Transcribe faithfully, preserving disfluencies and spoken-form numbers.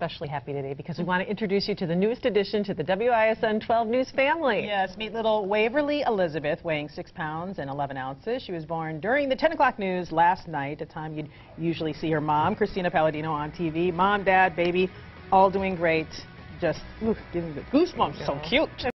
especially happy today because we want to introduce you to the newest addition to the W I S N twelve News family. Yes, meet little Waverly Elizabeth, weighing six pounds and eleven ounces. She was born during the ten o'clock news last night, a time you'd usually see her mom, Christina Palladino, on T V. Mom, dad, baby, all doing great. Just ooh, giving the goosebumps. So cute.